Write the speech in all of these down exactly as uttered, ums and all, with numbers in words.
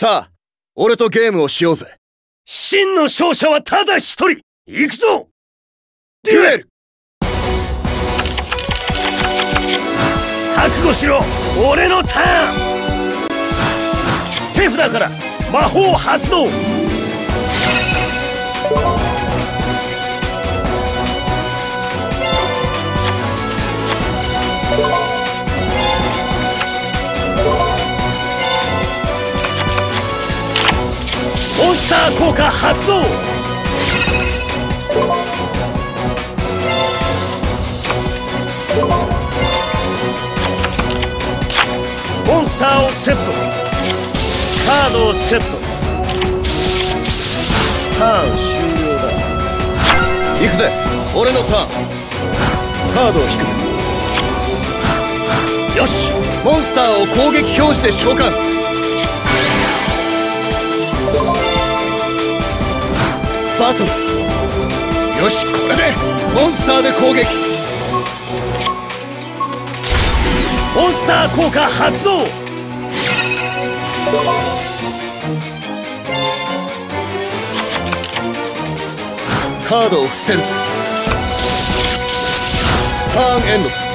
さあ、俺とゲームをしようぜ。 真の勝者はただ一人。行くぞ。 デュエル。 覚悟しろ。俺のターン。手札から魔法発動。モンスター効果発動。モンスターをセット。カードをセット。ターン終了だ。 行くぜ。俺のターン。カードを引くぜ。よし、モンスターを攻撃表示で召喚。バトル。よし、これでモンスターで攻撃。 モンスター効果発動。 カードを伏せるぜ。ターンエンドだ。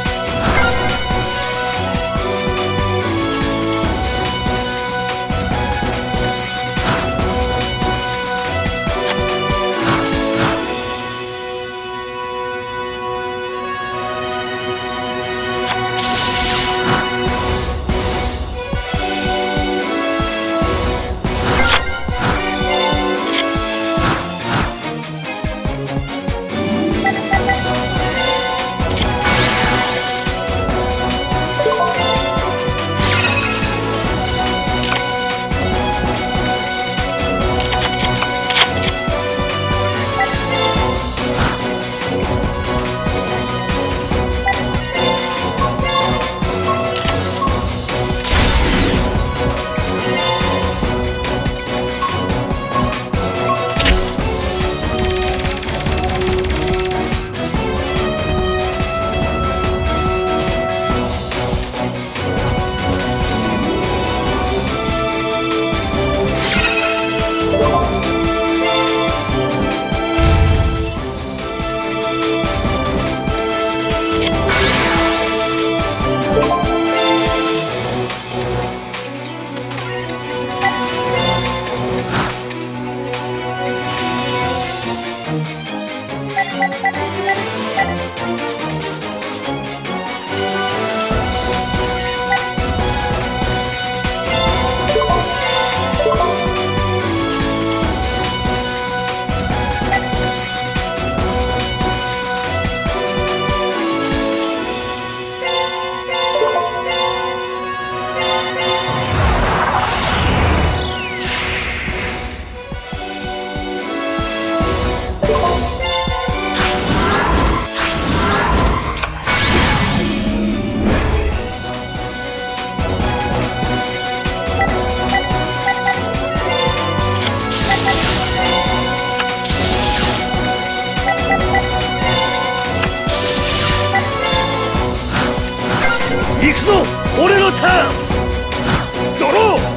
行くぞ。俺のターン。ドロー。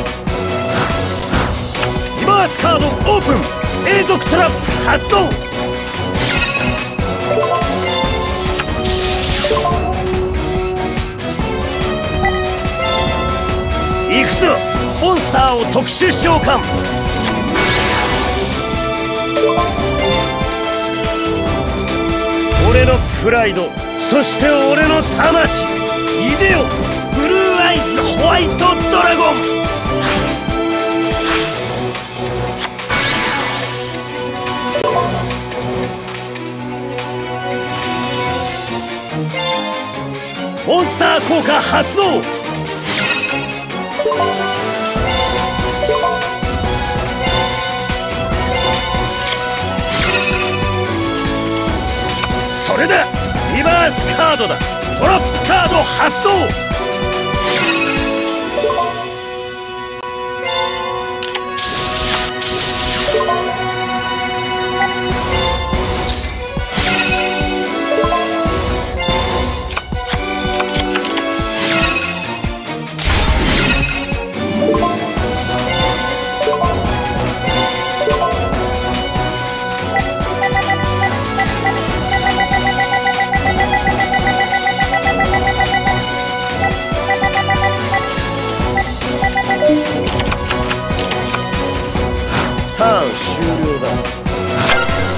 リバースカードオープン。永続トラップ発動。行くぞ。モンスターを特殊召喚。俺のプライド、そして俺の魂。いでよ、ブルーアイズホワイトドラゴン。モンスター効果発動。それだ、リバースカードだ。トラップカード発動。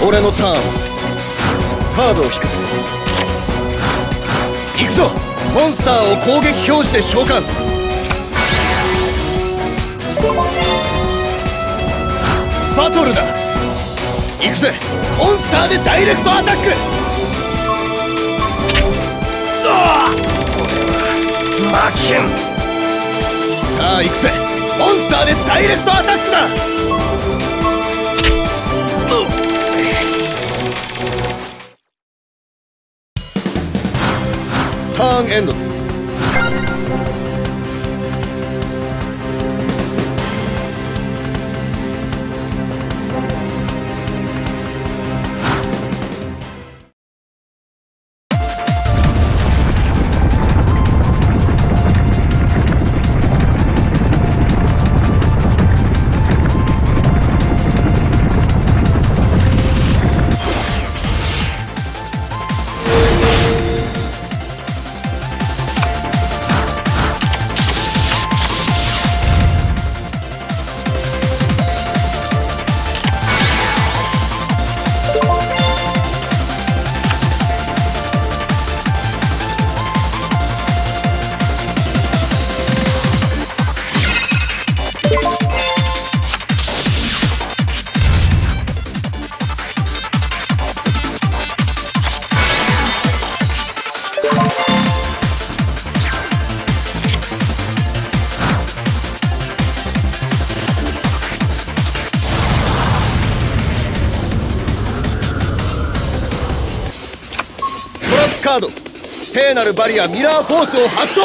俺のターン。カードを引くぞ。行くぞ。モンスターを攻撃表示で召喚。バトルだ。行くぜ。モンスターでダイレクトアタック。 ああ、俺は負けん。 さあ行くぜ。モンスターでダイレクトアタックだ。ターンエンド。カード。聖なるバリアミラーフォースを発動。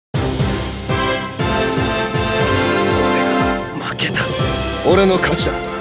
俺の勝ちだ。